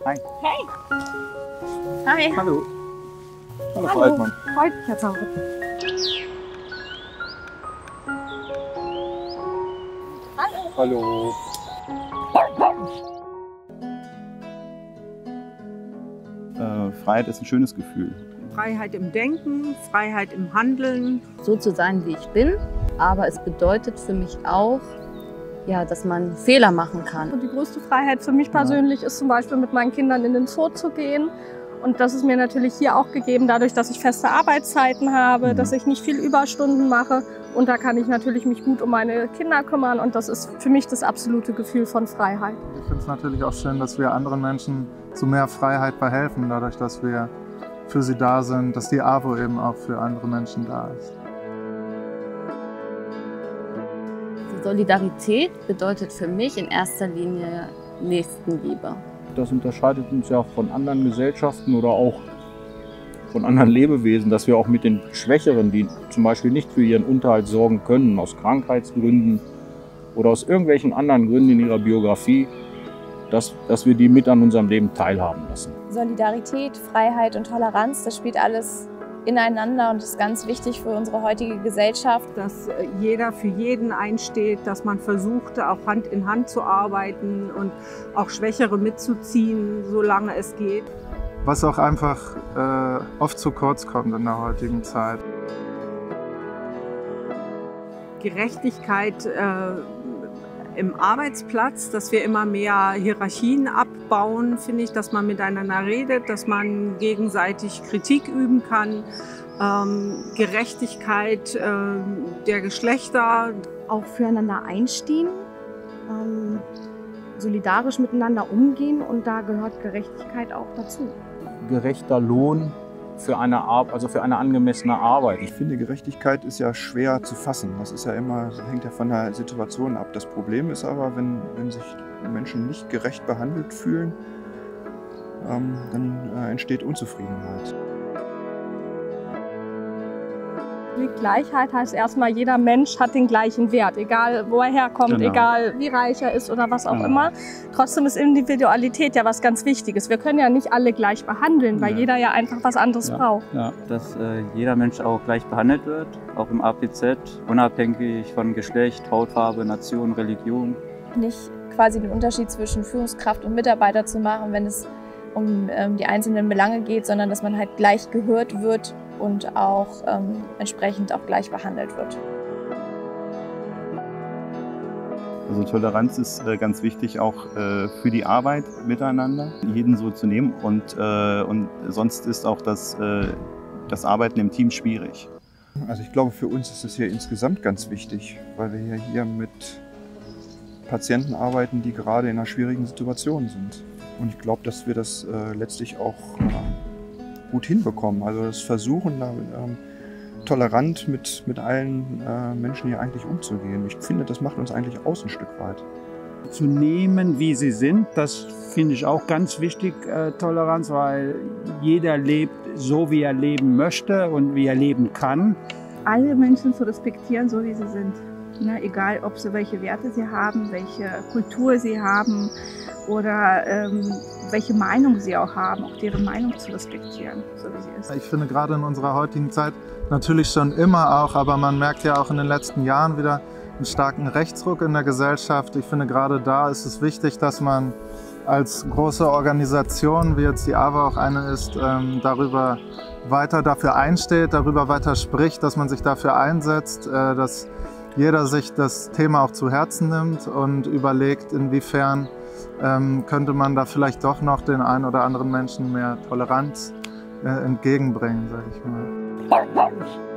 Hi. Hey. Hi. Hallo. Hallo, Frau Hallo. Altmann. Freut mich jetzt auch. Hallo. Freiheit ist ein schönes Gefühl. Freiheit im Denken, Freiheit im Handeln. So zu sein, wie ich bin. Aber es bedeutet für mich auch, ja, dass man Fehler machen kann. Und die größte Freiheit für mich persönlich ist zum Beispiel mit meinen Kindern in den Zoo zu gehen. Und das ist mir natürlich hier auch gegeben, dadurch, dass ich feste Arbeitszeiten habe, dass ich nicht viel Überstunden mache. Und da kann ich natürlich mich gut um meine Kinder kümmern. Und das ist für mich das absolute Gefühl von Freiheit. Ich finde es natürlich auch schön, dass wir anderen Menschen zu mehr Freiheit verhelfen, dadurch, dass wir für sie da sind, dass die AWO eben auch für andere Menschen da ist. Solidarität bedeutet für mich in erster Linie Nächstenliebe. Das unterscheidet uns ja von anderen Gesellschaften oder auch von anderen Lebewesen, dass wir auch mit den Schwächeren, die zum Beispiel nicht für ihren Unterhalt sorgen können, aus Krankheitsgründen oder aus irgendwelchen anderen Gründen in ihrer Biografie, dass wir die mit an unserem Leben teilhaben lassen. Solidarität, Freiheit und Toleranz, das spielt alles ineinander und ist ganz wichtig für unsere heutige Gesellschaft. Dass jeder für jeden einsteht, dass man versucht, auch Hand in Hand zu arbeiten und auch Schwächere mitzuziehen, solange es geht. Was auch einfach oft zu kurz kommt in der heutigen Zeit. Gerechtigkeit im Arbeitsplatz, dass wir immer mehr Hierarchien abbauen, finde ich, dass man miteinander redet, dass man gegenseitig Kritik üben kann. Gerechtigkeit der Geschlechter. Auch füreinander einstehen, solidarisch miteinander umgehen und da gehört Gerechtigkeit auch dazu. Gerechter Lohn für eine angemessene Arbeit. Ich finde, Gerechtigkeit ist ja schwer zu fassen. Das ist ja immer, hängt ja von der Situation ab. Das Problem ist aber, wenn sich Menschen nicht gerecht behandelt fühlen, dann entsteht Unzufriedenheit. Die Gleichheit heißt erstmal, jeder Mensch hat den gleichen Wert, egal wo er herkommt, egal wie reich er ist oder was auch immer. Trotzdem ist Individualität ja was ganz Wichtiges. Wir können ja nicht alle gleich behandeln, weil jeder ja einfach was anderes braucht. Dass jeder Mensch auch gleich behandelt wird, auch im APZ, unabhängig von Geschlecht, Hautfarbe, Nation, Religion. Nicht quasi den Unterschied zwischen Führungskraft und Mitarbeiter zu machen, wenn es um die einzelnen Belange geht, sondern dass man halt gleich gehört wird und auch entsprechend auch gleich behandelt wird. Also Toleranz ist ganz wichtig auch für die Arbeit miteinander, jeden so zu nehmen und sonst ist auch das Arbeiten im Team schwierig. Also ich glaube, für uns ist es hier insgesamt ganz wichtig, weil wir hier mit Patienten arbeiten, die gerade in einer schwierigen Situation sind. Und ich glaube, dass wir das letztlich auch gut hinbekommen. Also das Versuchen, tolerant mit allen Menschen hier eigentlich umzugehen. Ich finde, das macht uns eigentlich aus ein Stück weit. Zu nehmen, wie sie sind, das finde ich auch ganz wichtig, Toleranz, weil jeder lebt so, wie er leben möchte und wie er leben kann. Alle Menschen zu respektieren, so wie sie sind. Ne, egal, ob sie welche Werte sie haben, welche Kultur sie haben oder welche Meinung sie auch haben, auch deren Meinung zu respektieren, so wie sie ist. Ich finde gerade in unserer heutigen Zeit natürlich schon immer auch, aber man merkt ja auch in den letzten Jahren wieder einen starken Rechtsruck in der Gesellschaft. Ich finde gerade da ist es wichtig, dass man als große Organisation, wie jetzt die AWO auch eine ist, darüber weiter dafür einsteht, darüber weiter spricht, dass man sich dafür einsetzt, dass jeder sich das Thema auch zu Herzen nimmt und überlegt, inwiefern könnte man da vielleicht doch noch den einen oder anderen Menschen mehr Toleranz entgegenbringen, sage ich mal.